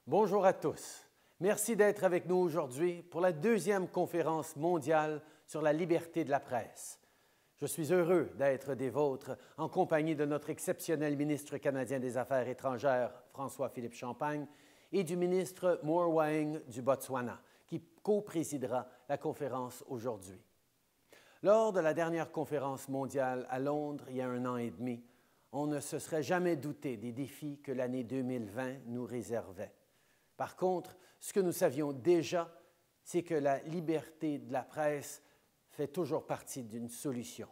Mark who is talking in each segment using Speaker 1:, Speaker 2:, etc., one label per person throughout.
Speaker 1: Bonjour à tous. Merci d'être avec nous aujourd'hui pour la deuxième conférence mondiale sur la liberté de la presse. Je suis heureux d'être des vôtres en compagnie de notre exceptionnel ministre canadien des Affaires étrangères, François-Philippe Champagne, et du ministre Moore Waeng du Botswana, qui co-présidera la conférence aujourd'hui. Lors de la dernière conférence mondiale à Londres, il y a 1 an et demi, on ne se serait jamais douté des défis que l'année 2020 nous réservait. Par contre, ce que nous savions déjà, c'est que la liberté de la presse fait toujours partie d'une solution.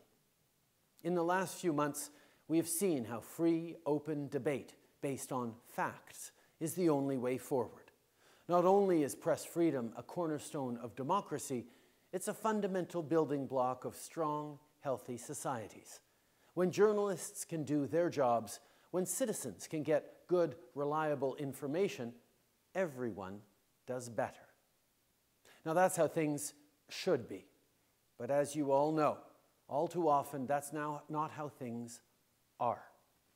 Speaker 1: In the last few months, we have seen how free, open debate based on facts is the only way forward. Not only is press freedom a cornerstone of democracy, it's a fundamental building block of strong, healthy societies. When journalists can do their jobs, when citizens can get good, reliable information, everyone does better. Now, that's how things should be. But as you all know, all too often, that's now not how things are.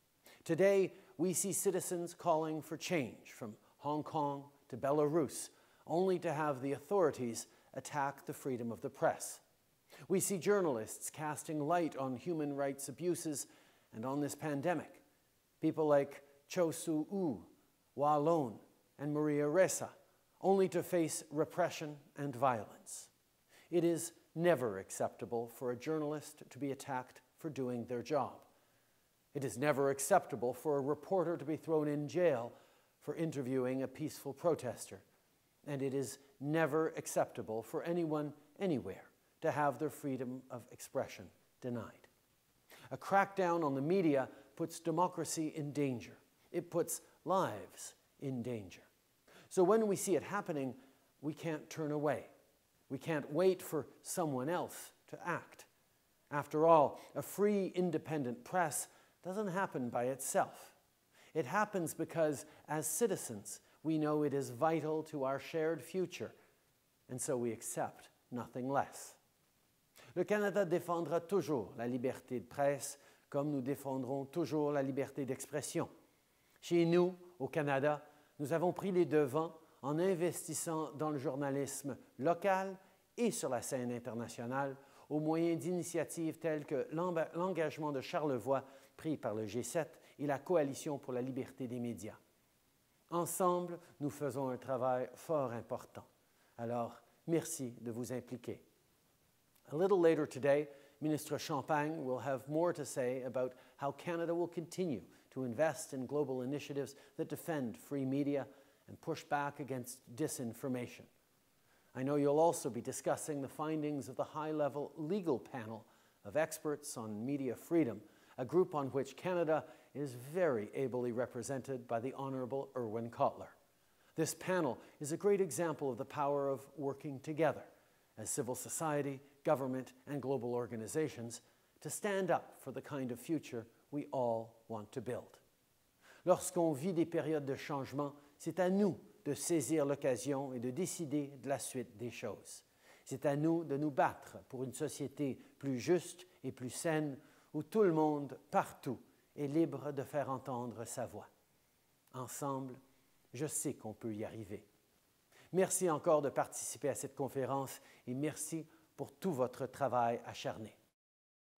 Speaker 1: Today, we see citizens calling for change from Hong Kong to Belarus, only to have the authorities attack the freedom of the press. We see journalists casting light on human rights abuses and on this pandemic. People like Cho Soo-oo, Wa Lone, and Maria Ressa, only to face repression and violence. It is never acceptable for a journalist to be attacked for doing their job. It is never acceptable for a reporter to be thrown in jail for interviewing a peaceful protester. And it is never acceptable for anyone, anywhere, to have their freedom of expression denied. A crackdown on the media puts democracy in danger. It puts lives in danger. So when we see it happening, we can't turn away. We can't wait for someone else to act. After all, a free, independent press doesn't happen by itself. It happens because, as citizens, we know it is vital to our shared future, and so we accept nothing less. Le Canada défendra toujours la liberté de presse, comme nous défendrons toujours la liberté d'expression. Chez nous, au Canada, nous avons pris les devants en investissant dans le journalisme local et sur la scène internationale au moyen d'initiatives telles que l'engagement de Charlevoix pris par le G7 et la Coalition pour la liberté des médias. Ensemble, nous faisons un travail fort important. Alors, merci de vous impliquer. A little later today, Minister Champagne will have more to say about how Canada will continue to invest in global initiatives that defend free media and push back against disinformation. I know you'll also be discussing the findings of the high-level legal panel of experts on media freedom, a group on which Canada is very ably represented by the Honourable Irwin Cotler. This panel is a great example of the power of working together as civil society, government, and global organizations to stand up for the kind of future we all want to build. Lorsqu'on vit des périodes de changement, c'est à nous de saisir l'occasion et de décider de la suite des choses. C'est à nous de nous battre pour une société plus juste et plus saine où tout le monde, partout, est libre de faire entendre sa voix. Ensemble, je sais qu'on peut y arriver. Merci encore de participer à cette conférence et merci pour tout votre travail acharné.